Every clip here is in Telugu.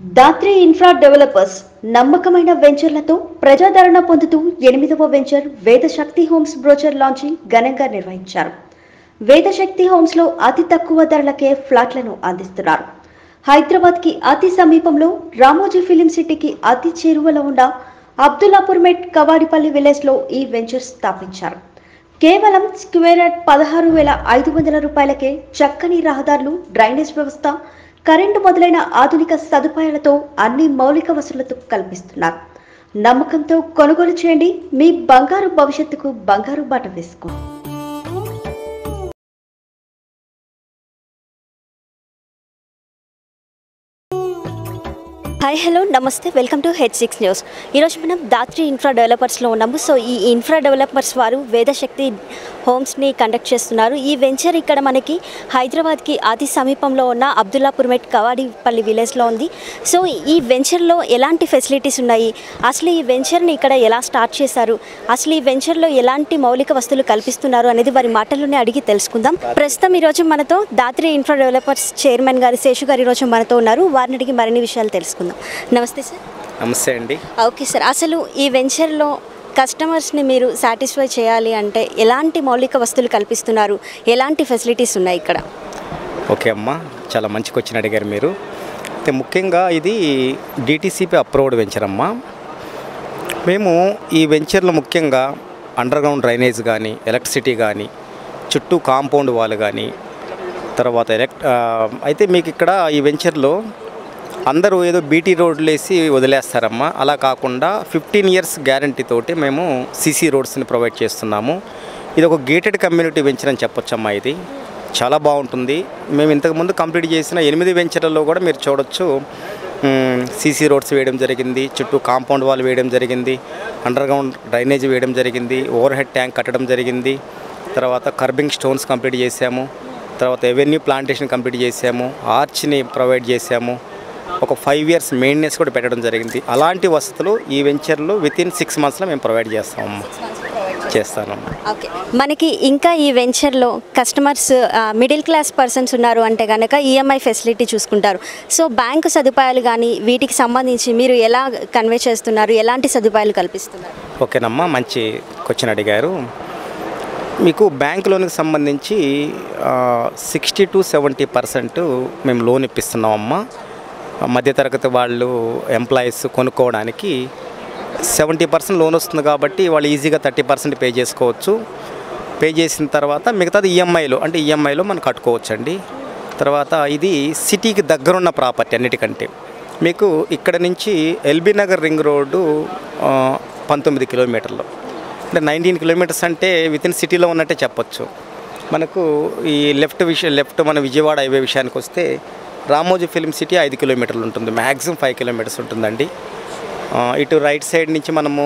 దాత్రి ఇన్ఫ్రా డెవలపర్స్ నమ్మకమైన వెంచర్లతో ప్రజాదరణ పొందుతూ 8వ venture Vedashakti homes brochure launching ఘనంగా నిర్వహించారు. వేదశక్తి హోమ్స్ లో అతి తక్కువ ధరలకే ఫ్లాట్లను అందిస్తున్నారు. హైదరాబాద్ కి అతి సమీపంలో రామోజీ ఫిలిం సిటీకి అతి చేరువలో ఉన్న అబ్దుల్లాపూర్ మెట్ కవాడిపల్లి విలేజ్ లో ఈ వెంచర్ స్థాపించారు. కేవలం స్క్వేర్ యార్డ్ 16,500 రూపాయలకే చక్కని రహదారులు, డ్రైనేజ్ వ్యవస్థ, కరెంటు మొదలైన ఆధునిక సదుపాయాలతో అన్ని మౌలిక వసతులతో కల్పిస్తున్నారు. నమ్మకంతో కొనుగోలు చేయండి. మీ బంగారు భవిష్యత్తుకు బంగారు బాట వేసుకోండి. హాయ్, హలో, నమస్తే, వెల్కమ్ టు H6 న్యూస్. ఈరోజు మనం దాత్రి ఇన్ఫ్రా డెవలపర్స్లో ఉన్నాము. సో ఈ ఇన్ఫ్రా డెవలపర్స్ వారు వేదశక్తి హోమ్స్ని కండక్ట్ చేస్తున్నారు. ఈ వెంచర్ ఇక్కడ మనకి హైదరాబాద్కి అతి సమీపంలో ఉన్న అబ్దుల్లాపూర్ మెట్ కవాడిపల్లి విలేజ్లో ఉంది. సో ఈ వెంచర్లో ఎలాంటి ఫెసిలిటీస్ ఉన్నాయి, అసలు ఈ వెంచర్ని ఇక్కడ ఎలా స్టార్ట్ చేశారు, అసలు ఈ వెంచర్లో ఎలాంటి మౌలిక వస్తువులు కల్పిస్తున్నారు అనేది వారి మాటల్లోనే అడిగి తెలుసుకుందాం. ప్రస్తుతం ఈరోజు మనతో దాత్రి ఇన్ఫ్రా డెవలపర్స్ చైర్మన్ గారు శేషు గారు ఈరోజు మనతో ఉన్నారు. వారిని అడిగి మరిన్ని విషయాలు తెలుసుకుందాం. నమస్తే సార్. నమస్తే అండి. ఓకే సార్, అసలు ఈ వెంచర్లో కస్టమర్స్ని మీరు సాటిస్ఫై చేయాలి అంటే ఎలాంటి మౌలిక వస్తువులు కల్పిస్తున్నారు, ఎలాంటి ఫెసిలిటీస్ ఉన్నాయి ఇక్కడ? ఓకే అమ్మ, చాలా మంచి క్వశ్చన్ అడిగారు మీరు. అయితే ముఖ్యంగా ఇది డిటిసిపి అప్రూవ్డ్ వెంచర్ అమ్మ. మేము ఈ వెంచర్లో ముఖ్యంగా అండర్ గ్రౌండ్ డ్రైనేజ్ కానీ, ఎలక్ట్రిసిటీ కానీ, చుట్టూ కాంపౌండ్ వాల్ కానీ, తర్వాత అయితే మీకు ఇక్కడ ఈ వెంచర్లో అందరూ ఏదో బీటీ రోడ్లు వేసి వదిలేస్తారమ్మా. అలా కాకుండా 15 years గ్యారంటీ తోటి మేము సీసీ రోడ్స్ని ప్రొవైడ్ చేస్తున్నాము. ఇది ఒక గేటెడ్ కమ్యూనిటీ వెంచర్ అని చెప్పొచ్చమ్మా. ఇది చాలా బాగుంటుంది. మేము ఇంతకుముందు కంప్లీట్ చేసిన 8 వెంచర్లలో కూడా మీరు చూడొచ్చు, సీసీ రోడ్స్ వేయడం జరిగింది, చుట్టూ కాంపౌండ్ వాల్ వేయడం జరిగింది, అండర్ గ్రౌండ్ డ్రైనేజ్ వేయడం జరిగింది, ఓవర్ హెడ్ ట్యాంక్ కట్టడం జరిగింది, తర్వాత కర్బింగ్ స్టోన్స్ కంప్లీట్ చేసాము, తర్వాత ఎవెన్యూ ప్లాంటేషన్ కంప్లీట్ చేసాము, ఆర్చ్ని ప్రొవైడ్ చేసాము, ఒక 5 years మెయింటెనెన్స్ కూడా పెట్టడం జరిగింది. అలాంటి వసతులు ఈ వెంచర్లో వితిన్ 6 monthsలో మేము ప్రొవైడ్ చేస్తామమ్మా. ఓకే, మనకి ఇంకా ఈ వెంచర్లో కస్టమర్స్ మిడిల్ క్లాస్ పర్సన్స్ ఉన్నారు అంటే కనుక ఈఎంఐ ఫెసిలిటీ చూసుకుంటారు. సో బ్యాంకు సదుపాయాలు కానీ వీటికి సంబంధించి మీరు ఎలా కన్వే చేస్తున్నారు, ఎలాంటి సదుపాయాలు కల్పిస్తున్నారు? ఓకేనమ్మా, మంచి క్వశ్చన్ అడిగారు. మీకు బ్యాంక్ లోన్కి సంబంధించి 60 to 70% మేము లోన్ ఇప్పిస్తున్నామమ్మా. మధ్యతరగతి వాళ్ళు, ఎంప్లాయీస్ కొనుక్కోవడానికి 70% లోన్ వస్తుంది కాబట్టి వాళ్ళు ఈజీగా 30% పే చేసుకోవచ్చు. పే చేసిన తర్వాత మిగతాది ఈఎంఐలో మనం కట్టుకోవచ్చు అండి. తర్వాత ఇది సిటీకి దగ్గరున్న ప్రాపర్టీ అన్నిటికంటే. మీకు ఇక్కడ నుంచి LB Nagar ring road 19 kilometers, అంటే 19 kilometers అంటే వితిన్ సిటీలో ఉన్నట్టే చెప్పొచ్చు. మనకు ఈ లెఫ్ట్ మన విజయవాడ హైవే విషయానికి వస్తే రామోజీ ఫిలిం సిటీ 5 kilometers ఉంటుంది, మ్యాక్సిమం 5 kilometers ఉంటుందండి. ఇటు రైట్ సైడ్ నుంచి మనము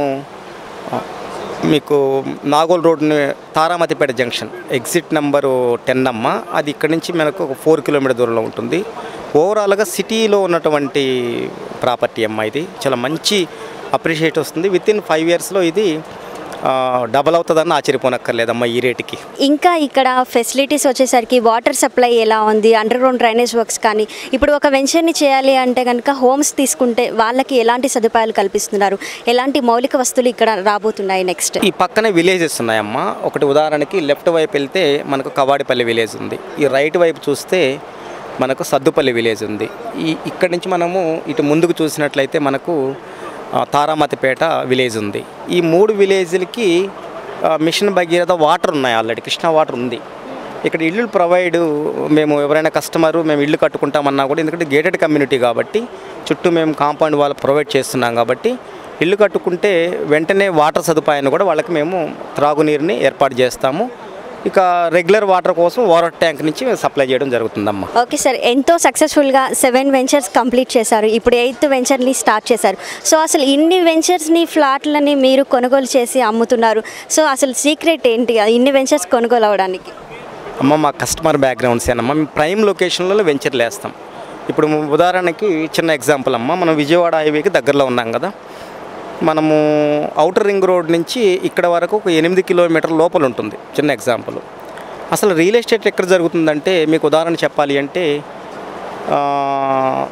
మీకు నాగోల్ రోడ్ని తారామతిపేట జంక్షన్ ఎగ్జిట్ నెంబరు 10 అమ్మ, అది ఇక్కడ నుంచి మనకు ఒక 4 kilometers దూరంలో ఉంటుంది. ఓవరాల్గా సిటీలో ఉన్నటువంటి ప్రాపర్టీ అమ్మ. ఇది చాలా మంచి అప్రిషియేట్ వస్తుంది. వితిన్ 5 yearsలో ఇది డబల్ అవుతుందని ఆశ్చర్యపోనక్కర్లేదమ్మా ఈ రేటుకి. ఇంకా ఇక్కడ ఫెసిలిటీస్ వచ్చేసరికి వాటర్ సప్లై ఎలా ఉంది, అండర్ గ్రౌండ్ డ్రైనేజ్ వర్క్స్ కానీ, ఇప్పుడు ఒక వెంచర్ని చేయాలి అంటే కనుక హోమ్స్ తీసుకుంటే వాళ్ళకి ఎలాంటి సదుపాయాలు కల్పిస్తున్నారు, ఎలాంటి మౌలిక వస్తువులు ఇక్కడ రాబోతున్నాయి నెక్స్ట్? ఈ పక్కనే విలేజెస్ ఉన్నాయమ్మా. ఒకటి ఉదాహరణకి లెఫ్ట్ వైపు వెళ్తే మనకు కవాడిపల్లి విలేజ్ ఉంది, ఈ రైట్ వైపు చూస్తే మనకు సద్దుపల్లి విలేజ్ ఉంది. ఇక్కడి నుంచి మనము ఇటు ముందుకు చూసినట్లయితే మనకు తారామతిపేట విలేజ్ ఉంది. ఈ 3 విలేజ్లకి మిషన్ భగీరథ వాటర్ ఉన్నాయి, ఆల్రెడీ కృష్ణా వాటర్ ఉంది. ఇక్కడ ఇల్లు ప్రొవైడ్ మేము ఎవరైనా కస్టమరు మేము ఇల్లు కట్టుకుంటామన్నా కూడా, ఎందుకంటే గేటెడ్ కమ్యూనిటీ కాబట్టి చుట్టూ మేము కాంపౌండ్ వాళ్ళు ప్రొవైడ్ చేస్తున్నాం కాబట్టి ఇల్లు కట్టుకుంటే వెంటనే వాటర్ సదుపాయాన్ని కూడా వాళ్ళకి మేము త్రాగునీరుని ఏర్పాటు చేస్తాము. ఇక రెగ్యులర్ వాటర్ కోసం వాటర్ ట్యాంక్ నుంచి సప్లై చేయడం జరుగుతుందమ్మా. ఓకే సార్, ఎంతో సక్సెస్ఫుల్గా 7 వెంచర్స్ కంప్లీట్ చేశారు, ఇప్పుడు 8th వెంచర్ని స్టార్ట్ చేశారు. సో అసలు ఇన్ని వెంచర్స్ని, ఫ్లాట్లని మీరు కొనుగోలు చేసి అమ్ముతున్నారు. సో అసలు సీక్రెట్ ఏంటి ఇన్ని వెంచర్స్ కొనుగోలు అవ్వడానికి? అమ్మ, మా కస్టమర్ బ్యాక్గ్రౌండ్స్ ఏనమ్మా. మేము ప్రైమ్ లొకేషన్లలో వెంచర్లు వేస్తాం. ఇప్పుడు ఉదాహరణకి చిన్న ఎగ్జాంపుల్ అమ్మ, మనం విజయవాడ హైవేకి దగ్గరలో ఉన్నాం కదా, మనము ఔటర్ రింగ్ రోడ్ నుంచి ఇక్కడ వరకు ఒక 8 kilometers లోపల ఉంటుంది. చిన్న ఎగ్జాంపుల్. అసలు రియల్ ఎస్టేట్ ఎక్కడ జరుగుతుందంటే మీకు ఉదాహరణ చెప్పాలి అంటే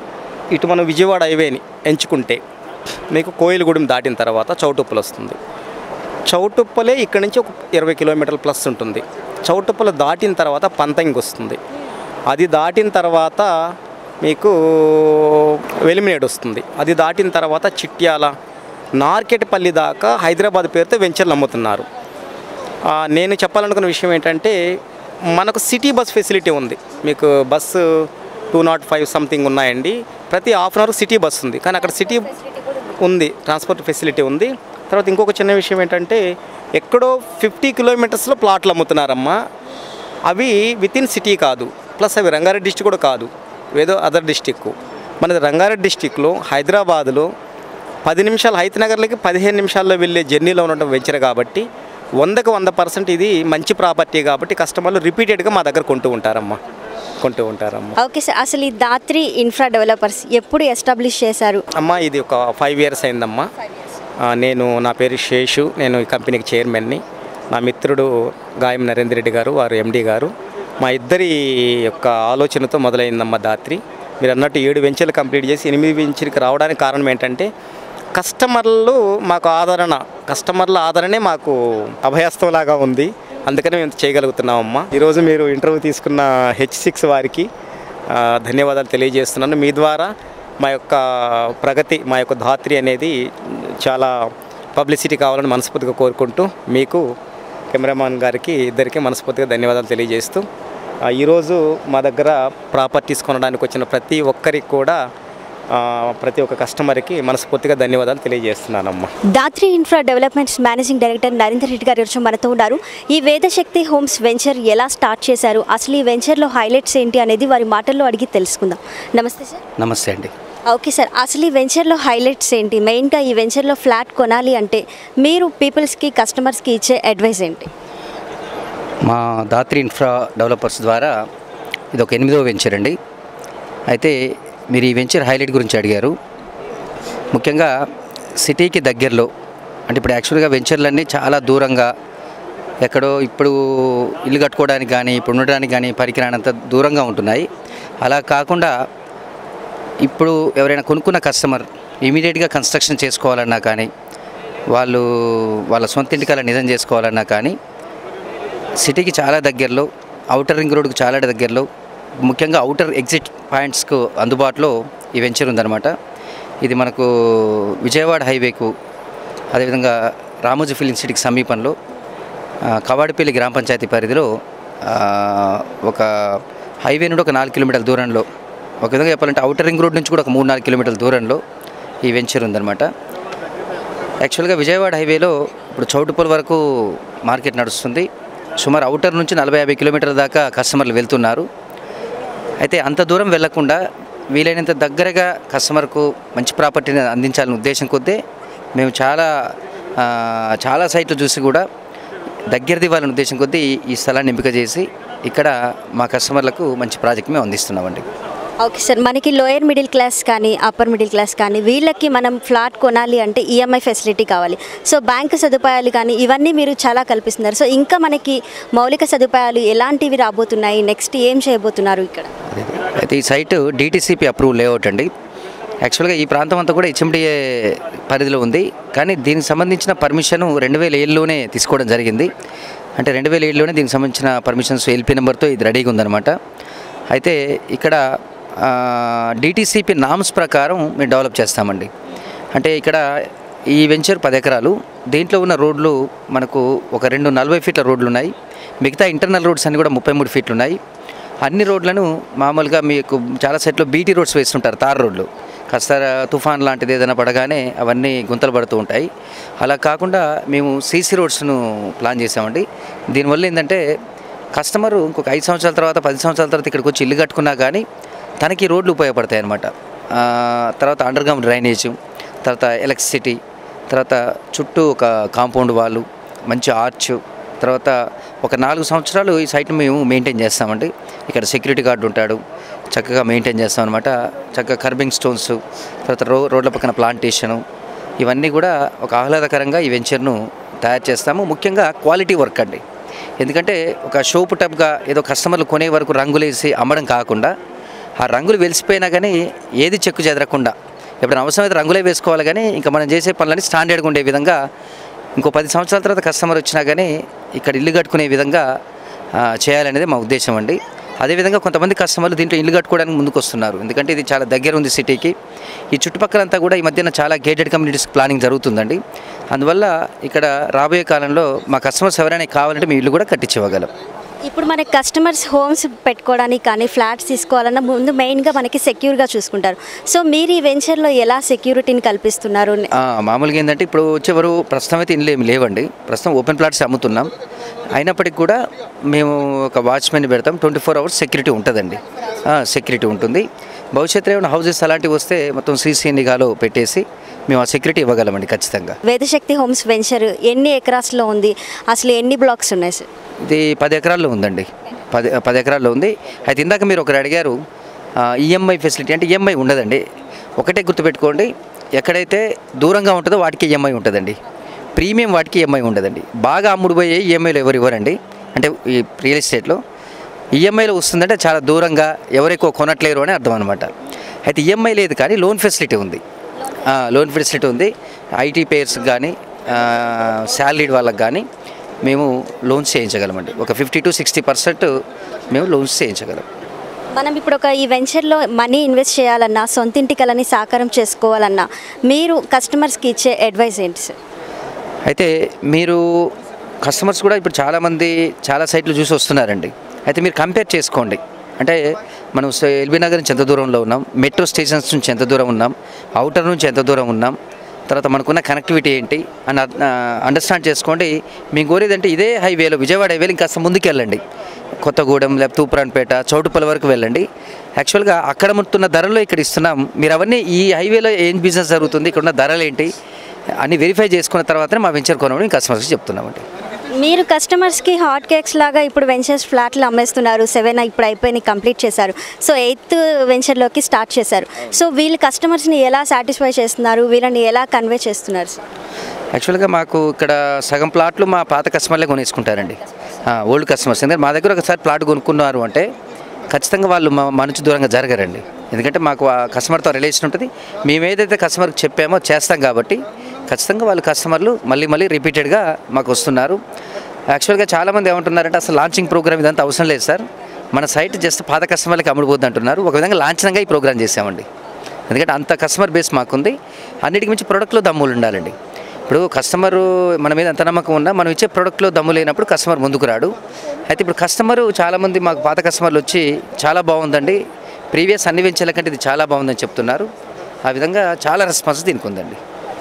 ఇటు మనం విజయవాడ హైవేని ఎంచుకుంటే మీకు కోయిలగూడెం దాటిన తర్వాత చౌటుప్పల్ వస్తుంది. చౌటుప్పలే ఇక్కడ నుంచి ఒక 20 కిలోమీటర్ల ప్లస్ ఉంటుంది. చౌటుప్పలు దాటిన తర్వాత పంతంగి వస్తుంది. అది దాటిన తర్వాత మీకు వెలిమినేడ్ వస్తుంది. అది దాటిన తర్వాత చిట్యాల, నార్కెట్పల్లి దాకా హైదరాబాద్ పేరుతో వెంచర్లు అమ్ముతున్నారు. నేను చెప్పాలనుకున్న విషయం ఏంటంటే మనకు సిటీ బస్ ఫెసిలిటీ ఉంది. మీకు బస్సు 205 సంథింగ్ ఉన్నాయండి. ప్రతి half an hour city bus ఉంది. కానీ అక్కడ సిటీ ఉంది, ట్రాన్స్పోర్ట్ ఫెసిలిటీ ఉంది. తర్వాత ఇంకొక చిన్న విషయం ఏంటంటే ఎక్కడో 50 కిలోమీటర్స్లో ప్లాట్లు అమ్ముతున్నారమ్మా. అవి వితిన్ సిటీ కాదు, ప్లస్ అవి రంగారెడ్డి డిస్టిక్ కూడా కాదు, ఏదో అదర్ డిస్టిక్. మనది రంగారెడ్డి డిస్టిక్లో హైదరాబాదులో 10 నిమిషాలు, హైతనగర్లకి 15 నిమిషాల్లో వెళ్ళే జర్నీలో ఉండటం వెంచర్ కాబట్టి 100కి 100% ఇది మంచి ప్రాపర్టీ కాబట్టి కస్టమర్లు రిపీటెడ్గా మా దగ్గర కొంటూ ఉంటారమ్మా. ఓకే సార్, అసలు ఈ దాత్రి ఇన్ఫ్రా డెవలపర్స్ ఎప్పుడు ఎస్టాబ్లిష్ చేశారు? అమ్మా ఇది ఒక 5 ఇయర్స్ అయిందమ్మా. నా పేరు శేషు, నేను ఈ కంపెనీకి చైర్మన్ని. నా మిత్రుడు గాయం నరేంద్ర రెడ్డి గారు, వారు ఎండి గారు. మా ఇద్దరి యొక్క ఆలోచనతో మొదలైందమ్మా దాత్రి. మీరు అన్నట్టు 7 వెంచర్లు కంప్లీట్ చేసి 8 వెంచర్కి రావడానికి కారణం ఏంటంటే కస్టమర్ల ఆదరణే మాకు అభయస్థంలాగా ఉంది. అందుకని మేము చేయగలుగుతున్నామమ్మా. ఈరోజు మీరు ఇంటర్వ్యూ తీసుకున్న H6 వారికి ధన్యవాదాలు తెలియజేస్తున్నాను. మీ ద్వారా మా యొక్క ప్రగతి, మా యొక్క ధాత్రి అనేది చాలా పబ్లిసిటీ కావాలని మనస్ఫూర్తిగా కోరుకుంటూ మీకు, కెమెరామాన్ గారికి, ఇద్దరికి మనస్ఫూర్తిగా ధన్యవాదాలు తెలియజేస్తూ ఈరోజు మా దగ్గర ప్రాపర్టీస్ కొనడానికి వచ్చిన ప్రతి ఒక్కరికి కూడా, ప్రతి ఒక్క కస్టమర్కి మనస్ఫూర్తిగా ధన్యవాదాలు తెలియజేస్తున్నానమ్మా. Dathri infra developments managing director Narender Reddy garu ఈరోజు మనతో ఉన్నారు. ఈ వేదశక్తి హోమ్స్ వెంచర్ ఎలా స్టార్ట్ చేశారు, అసలు ఈ వెంచర్లో హైలైట్స్ ఏంటి అనేది వారి మాటల్లో అడిగి తెలుసుకుందాం. నమస్తే సార్. నమస్తే అండి. ఓకే సార్, అసలు ఈ వెంచర్లో హైలైట్స్ ఏంటి? మెయిన్గా ఈ వెంచర్లో ఫ్లాట్ కొనాలి అంటే మీరు పీపుల్స్కి, కస్టమర్స్కి ఇచ్చే అడ్వైస్ ఏంటి? మా దాత్రి ఇన్ఫ్రా డెవలపర్స్ ద్వారా ఇది ఒక 8వ వెంచర్ అండి. అయితే మీరు ఈ వెంచర్ హైలైట్ గురించి అడిగారు. ముఖ్యంగా సిటీకి దగ్గరలో, అంటే ఇప్పుడు యాక్చువల్గా వెంచర్లన్నీ చాలా దూరంగా, ఎక్కడో ఇప్పుడు ఇల్లు కట్టుకోవడానికి కానీ, ఇప్పుడు ఉండడానికి కానీ పరికరానంత దూరంగా ఉంటున్నాయి. అలా కాకుండా ఇప్పుడు ఎవరైనా కొనుక్కున్న కస్టమర్ ఇమీడియట్గా కన్స్ట్రక్షన్ చేసుకోవాలన్నా కానీ, వాళ్ళ సొంత ఇంటికల్లా నిజం చేసుకోవాలన్నా కానీ సిటీకి చాలా దగ్గరలో, ఔటర్ రింగ్ రోడ్కు చాలా దగ్గరలో, ముఖ్యంగా ఔటర్ ఎగ్జిట్ పాయింట్స్కు అందుబాటులో ఈ వెంచర్ ఉందన్నమాట. ఇది మనకు విజయవాడ హైవేకు, అదేవిధంగా రామోజీ ఫిలిం సిటీకి సమీపంలో కవాడిపల్లి గ్రామ పంచాయతీ పరిధిలో ఒక హైవే నుండి ఒక 4 కిలోమీటర్ల దూరంలో, ఒక విధంగా చెప్పాలంటే ఔటర్ రింగ్ రోడ్ నుంచి కూడా ఒక 3-4 కిలోమీటర్ల దూరంలో ఈ వెంచర్ ఉందన్నమాట. యాక్చువల్గా విజయవాడ హైవేలో ఇప్పుడు చౌటుప్పల్ వరకు మార్కెట్ నడుస్తుంది. సుమారు ఔటర్ నుంచి 40-50 కిలోమీటర్ల దాకా కస్టమర్లు వెళ్తున్నారు. అయితే అంత దూరం వెళ్లకుండా వీలైనంత దగ్గరగా కస్టమర్కు మంచి ప్రాపర్టీని అందించాలనే ఉద్దేశం కొద్దీ మేము చాలా సైట్లు చూసి కూడా దగ్గరది ఇవ్వాలనే ఉద్దేశం కొద్దీ ఈ స్థలాన్ని ఎంపిక చేసి ఇక్కడ మా కస్టమర్లకు మంచి ప్రాజెక్ట్ మేము అందిస్తున్నామండి. ఓకే సార్, మనకి లోయర్ మిడిల్ క్లాస్ కానీ, అప్పర్ మిడిల్ క్లాస్ కానీ వీళ్ళకి మనం ఫ్లాట్ కొనాలి అంటే ఈఎంఐ ఫెసిలిటీ కావాలి. సో బ్యాంకు సదుపాయాలు కానీ ఇవన్నీ మీరు చాలా కల్పిస్తున్నారు. సో ఇంకా మనకి మౌలిక సదుపాయాలు ఎలాంటివి రాబోతున్నాయి, నెక్స్ట్ ఏం చేయబోతున్నారు ఇక్కడ? అయితే ఈ సైటు DTCP అప్రూవ్ లేఅవుట్ అండి. యాక్చువల్గా ఈ ప్రాంతం అంతా కూడా HMDA పరిధిలో ఉంది. కానీ దీనికి సంబంధించిన పర్మిషన్ 2007లోనే తీసుకోవడం జరిగింది. అంటే 2007లోనే దీనికి సంబంధించిన పర్మిషన్స్ LP నెంబర్తో ఇది రెడీగా ఉందన్నమాట. అయితే ఇక్కడ DTCP నామ్స్ ప్రకారం మేము డెవలప్ చేస్తామండి. అంటే ఇక్కడ ఈ వెంచర్ 10 ఎకరాలు, దీంట్లో ఉన్న రోడ్లు మనకు ఒక 2 40 ఫీట్ల రోడ్లు ఉన్నాయి. మిగతా ఇంటర్నల్ రోడ్స్ అన్నీ కూడా 33 ఫీట్లు ఉన్నాయి. అన్ని రోడ్లను మామూలుగా మీకు చాలా సెట్లో BT రోడ్స్ వేస్తుంటారు, తార్ రోడ్లు. కాస్త తుఫాన్ లాంటిది ఏదైనా పడగానే అవన్నీ గుంతలు పడుతూ ఉంటాయి. అలా కాకుండా మేము CC రోడ్స్ను ప్లాన్ చేసామండి. దీనివల్ల ఏంటంటే కస్టమరు ఇంకొక 5 సంవత్సరాల తర్వాత, 10 సంవత్సరాల తర్వాత ఇక్కడికి వచ్చి ఇల్లు కట్టుకున్నా కానీ తనకి రోడ్లు ఉపయోగపడతాయి అన్నమాట. తర్వాత అండర్గ్రౌండ్ డ్రైనేజ్, తర్వాత ఎలక్ట్రిసిటీ, తర్వాత చుట్టూ ఒక కాంపౌండ్ వాళ్ళు, మంచి ఆర్చ్, తర్వాత ఒక 4 సంవత్సరాలు ఈ సైట్ని మేము మెయింటైన్ చేస్తామండి. ఇక్కడ సెక్యూరిటీ గార్డు ఉంటాడు, చక్కగా మెయింటైన్ చేస్తాం అనమాట. చక్కగా కర్బింగ్ స్టోన్స్, తర్వాత రోడ్ల పక్కన ప్లాంటేషను, ఇవన్నీ కూడా ఒక ఆహ్లాదకరంగా ఈ వెంచర్ను తయారు చేస్తాము. ముఖ్యంగా క్వాలిటీ వర్క్ అండి. ఎందుకంటే ఒక షోపు టబ్గా ఏదో కస్టమర్లు కొనే వరకు రంగులేసి అమ్మడం కాకుండా ఆ రంగులు వెలిసిపోయినా కానీ ఏది చెక్కు చెదరకుండా ఎప్పుడైనా అవసరమైతే రంగులే వేసుకోవాలి, కానీ ఇంకా మనం చేసే పనులన్నీ స్టాండర్డ్గా ఉండే విధంగా ఇంకో 10 సంవత్సరాల తర్వాత కస్టమర్ వచ్చినా కానీ ఇక్కడ ఇల్లు కట్టుకునే విధంగా చేయాలనేది మా ఉద్దేశం అండి. అదేవిధంగా కొంతమంది కస్టమర్లు దీంట్లో ఇల్లు కట్టుకోవడానికి ముందుకు వస్తున్నారు, ఎందుకంటే ఇది చాలా దగ్గర ఉంది సిటీకి. ఈ చుట్టుపక్కలంతా కూడా ఈ మధ్యన చాలా గేటెడ్ కమ్యూనిటీస్ ప్లానింగ్ జరుగుతుందండి. అందువల్ల ఇక్కడ రాబోయే కాలంలో మా కస్టమర్స్ ఎవరైనా కావాలంటే మీ ఇల్లు కూడా కట్టించివ్వగలం. ఇప్పుడు మనకి కస్టమర్స్ హోమ్స్ పెట్టుకోవడానికి కానీ ఫ్లాట్స్ తీసుకోవాలన్నా ముందు మెయిన్గా మనకి సెక్యూర్గా చూసుకుంటారు. సో మీరు ఈ వెంచర్లో ఎలా సెక్యూరిటీని కల్పిస్తున్నారు? మామూలుగా ఏంటంటే ఇప్పుడు వచ్చేవారు ప్రస్తుతం అయితే ఇల్లు ఏమి లేవండి, ప్రస్తుతం ఓపెన్ ప్లాట్స్ అమ్ముతున్నాం. అయినప్పటికీ కూడా మేము ఒక వాచ్మెన్ పెడతాం, 24 hours సెక్యూరిటీ ఉంటుందండి. సెక్యూరిటీ ఉంటుంది. భవిష్యత్తులో ఏమైనా హౌసెస్ అలాంటివి వస్తే మొత్తం సీసీ నిఘాలో పెట్టేసి మేము ఆ సెక్యూరిటీ ఇవ్వగలమండి ఖచ్చితంగా. వేదశక్తి హోమ్స్ వెంచర్ ఎన్ని ఎకరాస్లో ఉంది, అసలు ఎన్ని బ్లాక్స్ ఉన్నాయి సార్? ఇది 10 ఎకరాల్లో ఉందండి. 10 ఎకరాల్లో ఉంది. అయితే ఇందాక మీరు ఒకరు అడిగారు ఈఎంఐ ఫెసిలిటీ, అంటే ఈఎంఐ ఉండదండి. ఒకటే గుర్తుపెట్టుకోండి, ఎక్కడైతే దూరంగా ఉంటుందో వాటికి ఈఎంఐ ఉంటుందండి, ప్రీమియం వాటికి ఈఎంఐ ఉండదండి. బాగా అమ్ముడుపోయే ఈఎంఐలు ఎవరు ఇవ్వరండి. అంటే ఈ రియల్ ఎస్టేట్లో ఈఎంఐలో వస్తుందంటే చాలా దూరంగా ఎవరు ఎక్కువ కొనట్లేరు అని అర్థం అనమాట. అయితే ఈఎంఐ లేదు, కానీ లోన్ ఫెసిలిటీ ఉంది. లోన్ ఫెసిలిటీ ఉంది. ఐటీ పేయర్స్కి కానీ శాలరీడ్ వాళ్ళకి కానీ మేము లోన్స్ చేయించగలమండి. ఒక 50 to 60% మేము లోన్స్ చేయించగలం. మనం ఇప్పుడు ఈ వెంచర్లో మనీ ఇన్వెస్ట్ చేయాలన్నా, సొంతింటి కలని సాకారం చేసుకోవాలన్నా మీరు కస్టమర్స్కి ఇచ్చే అడ్వైస్ ఏంటి సార్? అయితే మీరు కస్టమర్స్ కూడా ఇప్పుడు చాలామంది చాలా సైట్లు చూసి వస్తున్నారండి. అయితే మీరు కంపేర్ చేసుకోండి. అంటే మనం ఎల్బీ నగర్ నుంచి ఎంత దూరంలో ఉన్నాం, మెట్రో స్టేషన్స్ నుంచి ఎంత దూరం ఉన్నాం, అవుటర్ నుంచి ఎంత దూరం ఉన్నాం, తర్వాత మనకున్న కనెక్టివిటీ ఏంటి అని అండర్స్టాండ్ చేసుకోండి. మేము కోరేదంటే ఇదే హైవేలో, విజయవాడ హైవేలో ఇంకాస్త ముందుకు వెళ్ళండి, కొత్తగూడెం లేకపోతే తూప్రాన్పేట, చౌటుపల్లి వరకు వెళ్ళండి. యాక్చువల్గా అక్కడ ముట్టున్న ధరలు ఇక్కడ ఇస్తున్నాం. మీరు అవన్నీ ఈ హైవేలో ఏం బిజినెస్ జరుగుతుంది, ఇక్కడ ఉన్న ధరలు ఏంటి అన్ని వెరిఫై చేసుకున్న తర్వాతనే మా వెంచర్ కొనమని కస్టమర్స్కి చెప్తున్నామండి. మీరు కస్టమర్స్కి హాట్ కేక్స్ లాగా ఇప్పుడు వెంచర్స్ ఫ్లాట్లు అమ్మేస్తున్నారు. 7 ఇప్పుడు అయిపోయి కంప్లీట్ చేశారు. సో 8th వెంచర్లోకి స్టార్ట్ చేశారు. సో వీళ్ళు కస్టమర్స్ని ఎలా సాటిస్ఫై చేస్తున్నారు, వీళ్ళని ఎలా కన్వే చేస్తున్నారు సార్? యాక్చువల్గా మాకు ఇక్కడ సగం ప్లాట్లు మా పాత కస్టమర్లే కొనేసుకుంటారండి, ఓల్డ్ కస్టమర్స్. ఎందుకంటే మా దగ్గర ఒకసారి ప్లాట్ కొనుక్కున్నారు అంటే ఖచ్చితంగా వాళ్ళు మా నుంచి దూరంగా జరగరండి. ఎందుకంటే మాకు ఆ కస్టమర్తో రిలేషన్ ఉంటుంది. మేము ఏదైతే కస్టమర్కి చెప్పామో చేస్తాం కాబట్టి ఖచ్చితంగా వాళ్ళు కస్టమర్లు మళ్ళీ రిపీటెడ్గా మాకు వస్తున్నారు. యాక్చువల్గా చాలామంది ఏమంటున్నారంటే అసలు లాంచింగ్ ప్రోగ్రామ్ ఇదంతా అవసరం లేదు సార్, మన సైట్ జస్ట్ పాత కస్టమర్లకి అమ్ముడుపోద్ది అంటున్నారు. ఒక విధంగా లాంఛనంగా ఈ ప్రోగ్రామ్ చేసామండి. ఎందుకంటే అంత కస్టమర్ బేస్ మాకుంది. అన్నిటికి మించి ప్రోడక్ట్లో దమ్ములు ఉండాలండి. ఇప్పుడు కస్టమరు మన మీద ఎంత నమ్మకం ఉన్నా మనం ఇచ్చే ప్రోడక్ట్లో దమ్ము లేనప్పుడు కస్టమర్ ముందుకు రాడు. అయితే ఇప్పుడు కస్టమరు చాలామంది మాకు పాత కస్టమర్లు వచ్చి చాలా బాగుందండి, ప్రీవియస్ అన్ని వెంచర్ల కంటే ఇది చాలా బాగుందని చెప్తున్నారు. ఆ విధంగా చాలా రెస్పాన్స్ దీనికి ఉందండి.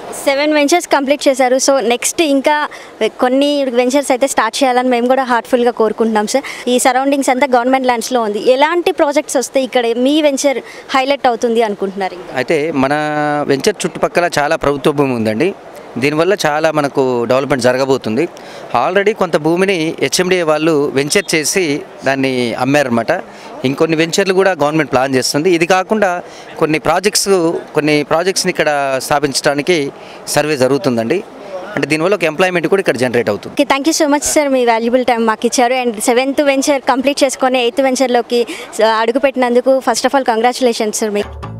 7 వెంచర్స్ కంప్లీట్ చేశారు. సో నెక్స్ట్ ఇంకా కొన్ని వెంచర్స్ అయితే స్టార్ట్ చేయాలని మేము కూడా హార్ట్ఫుల్గా కోరుకుంటున్నాం సార్. ఈ సరౌండింగ్స్ అంతా గవర్నమెంట్ ల్యాండ్స్లో ఉంది. ఎలాంటి ప్రాజెక్ట్స్ వస్తే ఇక్కడ మీ వెంచర్ హైలైట్ అవుతుంది అనుకుంటున్నారు? అయితే మన వెంచర్ చుట్టుపక్కల చాలా ప్రభుత్వ భూమి ఉందండి. దీనివల్ల చాలా మనకు డెవలప్మెంట్ జరగబోతుంది. ఆల్రెడీ కొంత భూమిని హెచ్ఎండిఏ వాళ్ళు వెంచర్ చేసి దాన్ని అమ్మారన్నమాట. ఇంకొన్ని వెంచర్లు కూడా గవర్నమెంట్ ప్లాన్ చేస్తుంది. ఇది కాకుండా కొన్ని ప్రాజెక్ట్స్ని ఇక్కడ స్థాపించడానికి సర్వే జరుగుతుందండి. అంటే దీనివల్ల ఒక ఎంప్లాయ్మెంట్ కూడా ఇక్కడ జనరేట్ అవుతుంది. Thank you so much sir, మీ వాల్యుబుల్ టైం మాకు ఇచ్చారు. అండ్ 7th వెంచర్ కంప్లీట్ చేసుకొని 8th వెంచర్లోకి అడుగుపెట్టినందుకు first of all congratulations sir మీకు.